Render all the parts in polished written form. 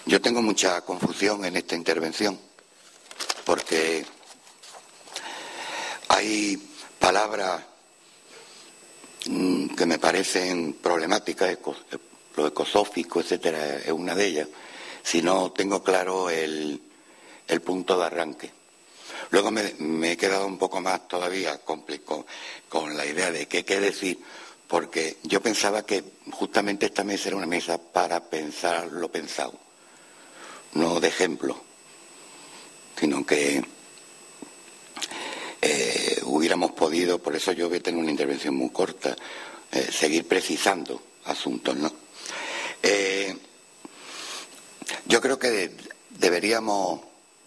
Yo tengo mucha confusión en esta intervención porque hay palabras que me parecen problemáticas, lo ecosófico, etcétera, es una de ellas, si no tengo claro el punto de arranque. Luego me he quedado un poco más todavía complicado con la idea de qué decir, porque yo pensaba que justamente esta mesa era una mesa para pensar lo pensado, no de ejemplo, sino que hubiéramos podido, por eso yo voy a tener una intervención muy corta, seguir precisando asuntos, ¿no? Yo creo que deberíamos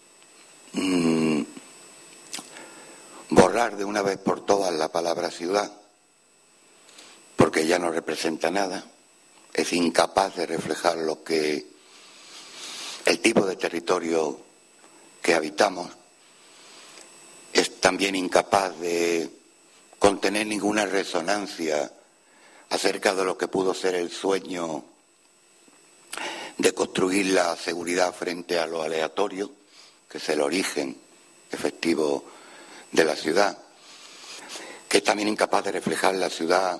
borrar de una vez por todas la palabra ciudad, porque ya no representa nada, es incapaz de reflejar el tipo de territorio que habitamos, es también incapaz de contener ninguna resonancia acerca de lo que pudo ser el sueño de construir la seguridad frente a lo aleatorio, que es el origen efectivo de la ciudad, que es también incapaz de reflejar la ciudad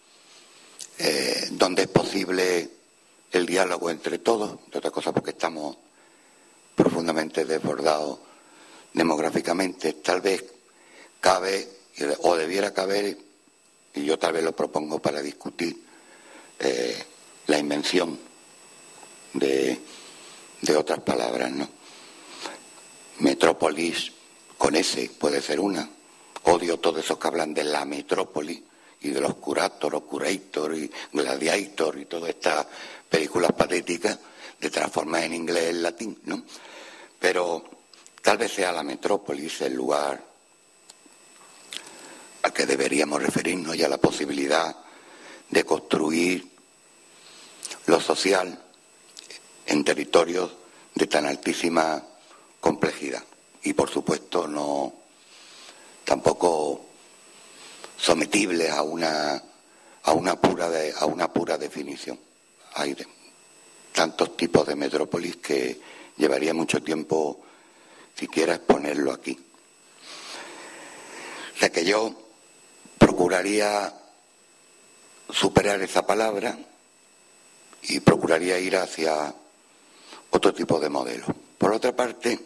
donde es posible el diálogo entre todos, de otra cosa porque estamos profundamente desbordados demográficamente. Tal vez cabe, o debiera caber, y yo tal vez lo propongo para discutir, la invención de otras palabras, ¿no? Metrópolis, con S, puede ser una. Odio todos esos que hablan de la metrópoli y de los curator o curator y gladiator y todas estas películas patéticas de transformar en inglés el latín, ¿no? Pero tal vez sea la metrópolis el lugar al que deberíamos referirnos, y a la posibilidad de construir lo social en territorios de tan altísima complejidad y, por supuesto, no tampoco sometibles a una pura definición. Hay tantos tipos de metrópolis que llevaría mucho tiempo siquiera exponerlo aquí. O sea que yo procuraría superar esa palabra y procuraría ir hacia otro tipo de modelo. Por otra parte,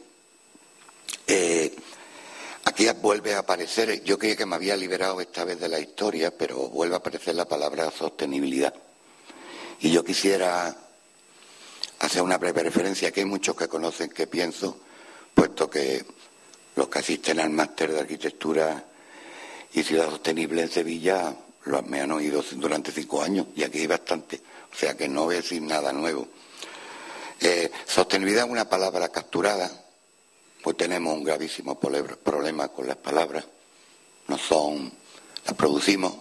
aquí vuelve a aparecer, yo creía que me había liberado esta vez de la historia, pero vuelve a aparecer la palabra sostenibilidad. Y yo quisiera hacer una breve referencia, que hay muchos que conocen que pienso, puesto que los que asisten al máster de arquitectura y ciudad sostenible en Sevilla me han oído durante 5 años, y aquí hay bastante, o sea que no voy a decir nada nuevo. Sostenibilidad es una palabra capturada, pues tenemos un gravísimo problema con las palabras, las producimos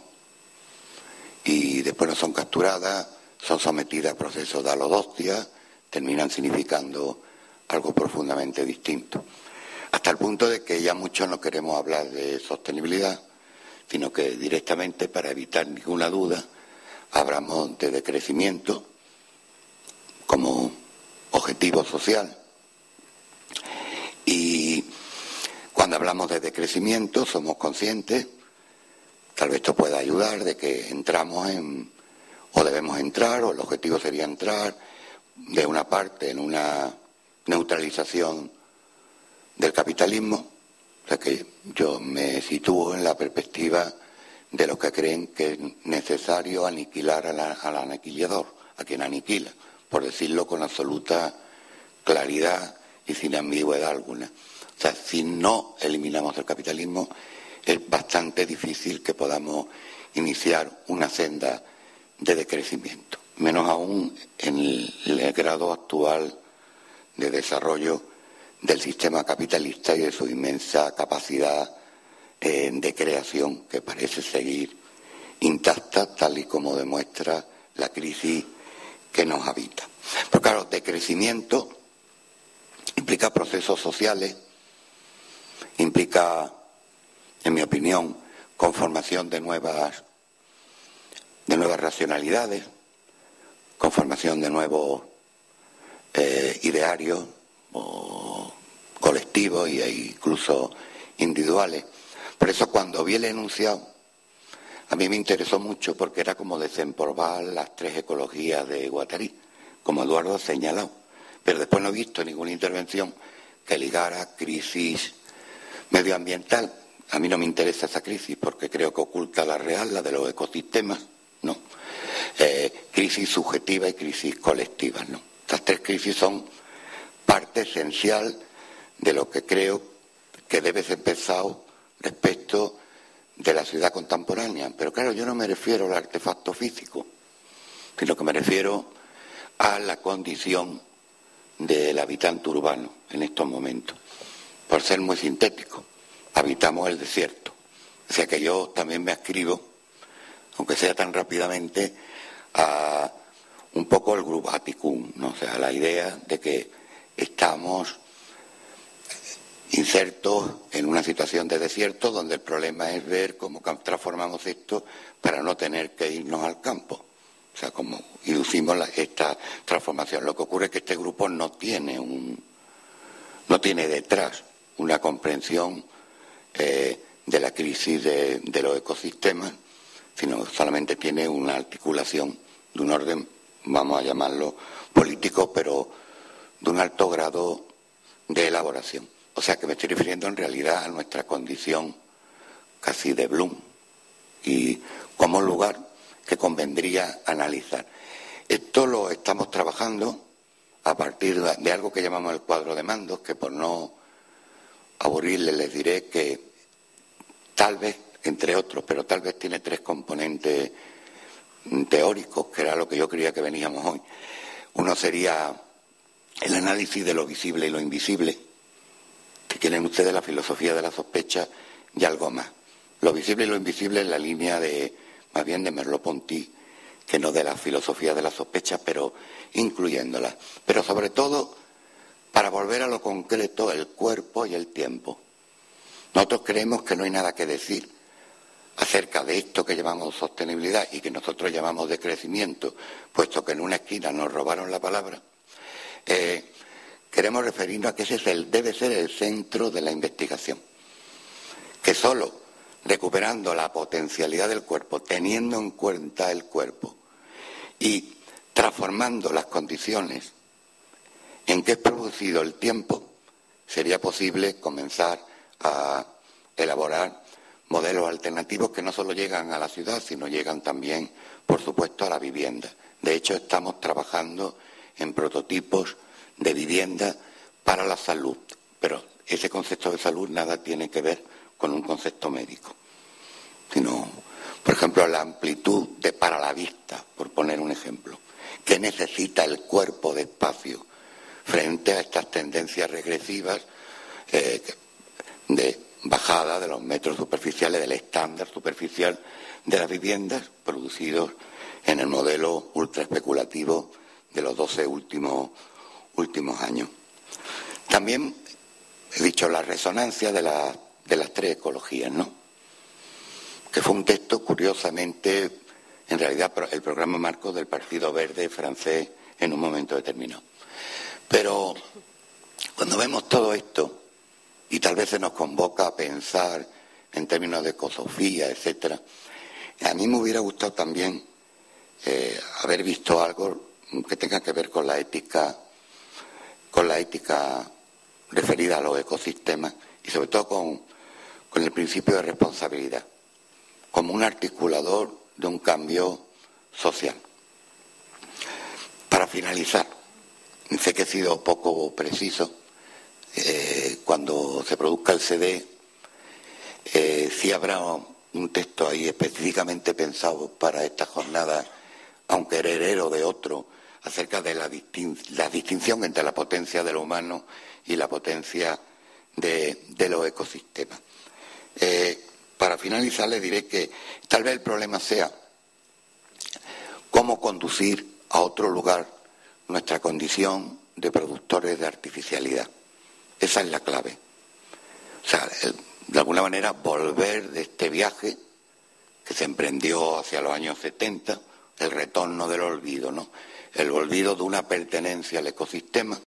y después no son capturadas, son sometidas a procesos de alodocia, terminan significando algo profundamente distinto. Hasta el punto de que ya muchos no queremos hablar de sostenibilidad, sino que directamente, para evitar ninguna duda, hablamos de decrecimiento como objetivo social. Y cuando hablamos de decrecimiento somos conscientes, tal vez esto pueda ayudar, de que entramos o debemos entrar, o el objetivo sería entrar de una parte en una neutralización del capitalismo. O sea que yo me sitúo en la perspectiva de los que creen que es necesario aniquilar al aniquilador, a quien aniquila, por decirlo con absoluta claridad y sin ambigüedad alguna. O sea, si no eliminamos el capitalismo, es bastante difícil que podamos iniciar una senda de decrecimiento, menos aún en el grado actual de desarrollo del sistema capitalista y de su inmensa capacidad de creación, que parece seguir intacta, tal y como demuestra la crisis que nos habita. Pero claro, decrecimiento implica procesos sociales, implica, en mi opinión, conformación de nuevas racionalidades, conformación de nuevos idearios o colectivos y incluso individuales. Por eso cuando vi el enunciado, a mí me interesó mucho porque era como desempolvar las tres ecologías de Guattari, como Eduardo ha señalado. Pero después no he visto ninguna intervención que ligara crisis medioambiental. A mí no me interesa esa crisis porque creo que oculta la real, la de los ecosistemas, ¿no? Crisis subjetiva y crisis colectiva, ¿no? Estas tres crisis son parte esencial de lo que creo que debe ser pensado respecto de la ciudad contemporánea. Pero claro, yo no me refiero al artefacto físico, sino que me refiero a la condición del habitante urbano en estos momentos. Por ser muy sintético, habitamos el desierto. O sea que yo también me adscribo, aunque sea tan rápidamente, a un poco el Grubaticum, ¿no? O sea, la idea de que estamos insertos en una situación de desierto donde el problema es ver cómo transformamos esto para no tener que irnos al campo. O sea, cómo inducimos esta transformación. Lo que ocurre es que este grupo no tiene detrás una comprensión de la crisis de los ecosistemas, sino solamente tiene una articulación de un orden, vamos a llamarlo político, pero de un alto grado de elaboración. O sea que me estoy refiriendo en realidad a nuestra condición casi de Bloom y como lugar que convendría analizar. Esto lo estamos trabajando a partir de algo que llamamos el cuadro de mandos, que por no aburrirles les diré que tal vez, entre otros, pero tal vez tiene tres componentes teóricos, que era lo que yo creía que veníamos hoy. Uno sería el análisis de lo visible y lo invisible, que quieren ustedes la filosofía de la sospecha y algo más. Lo visible y lo invisible en la línea más bien de Merleau-Ponty, que no de la filosofía de la sospecha, pero incluyéndola. Pero sobre todo, para volver a lo concreto, el cuerpo y el tiempo. Nosotros creemos que no hay nada que decir acerca de esto que llamamos sostenibilidad y que nosotros llamamos de crecimiento, puesto que en una esquina nos robaron la palabra. Queremos referirnos a que ese debe ser el centro de la investigación, que solo recuperando la potencialidad del cuerpo, teniendo en cuenta el cuerpo y transformando las condiciones en que es producido el tiempo, sería posible comenzar a elaborar modelos alternativos que no solo llegan a la ciudad, sino llegan también, por supuesto, a la vivienda. De hecho, estamos trabajando en prototipos de vivienda para la salud, pero ese concepto de salud nada tiene que ver con un concepto médico, sino, por ejemplo, la amplitud para la vista, por poner un ejemplo. ¿Qué necesita el cuerpo de espacio frente a estas tendencias regresivas de bajada de los metros superficiales, del estándar superficial de las viviendas producidos en el modelo ultra especulativo de los 12 últimos años? También he dicho la resonancia de las tres ecologías, ¿no? Que fue un texto, curiosamente, en realidad el programa marco del Partido Verde francés en un momento determinado. Pero cuando vemos todo esto, y tal vez se nos convoca a pensar en términos de ecosofía, etcétera, a mí me hubiera gustado también haber visto algo que tenga que ver con la ética referida a los ecosistemas y sobre todo con el principio de responsabilidad, como un articulador de un cambio social. Para finalizar, sé que he sido poco preciso. Cuando se produzca el CD, sí habrá un texto ahí específicamente pensado para esta jornada, aunque heredero de otro, acerca de la distinción entre la potencia de lo humano y la potencia de los ecosistemas. Para finalizar, les diré que tal vez el problema sea cómo conducir a otro lugar nuestra condición de productores de artificialidad. Esa es la clave. O sea, de alguna manera volver de este viaje que se emprendió hacia los años 70, el retorno del olvido, ¿no? El olvido de una pertenencia al ecosistema